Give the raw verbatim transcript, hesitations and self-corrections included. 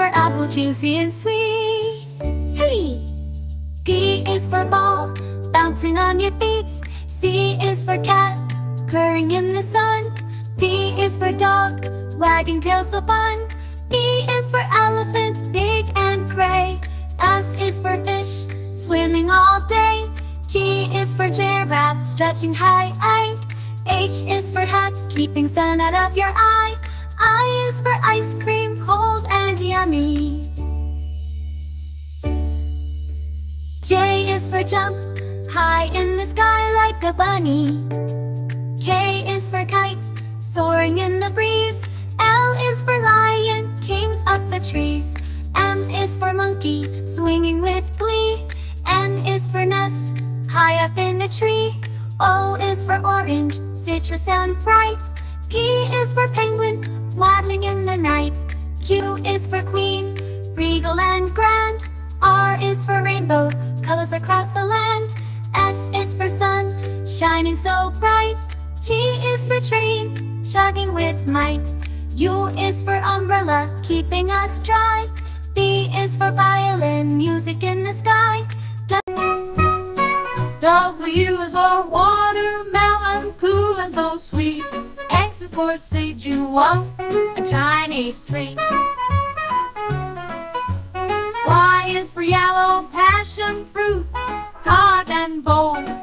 for apple, juicy and sweet. Hey! D is for ball, bouncing on your feet. C is for cat, purring in the sun. D is for dog, wagging tail so fun. E is for elephant, big and gray. F is for fish, swimming all day. G is for giraffe, stretching high. I. H is for hat, keeping sun out of your eye. I is for ice cream, cold and yummy. J is for jump, high in the sky like a bunny. K is for kite, soaring in the breeze. L is for lion, king of the trees. M is for monkey, swinging with glee. N is for nest, high up in a tree. O is for orange, citrus and bright. P is for penguin, waddling in the night. Q is for queen, regal and grand. R is for rainbow, colors across the land. S is for sun, shining so bright. T is for train, chugging with might. U is for umbrella, keeping us dry. V is for violin, music in the sky. W is for watermelon, cool and so sweet. X is for Sijuo, a Chinese treat. Y is for yellow passion fruit, hot and bold.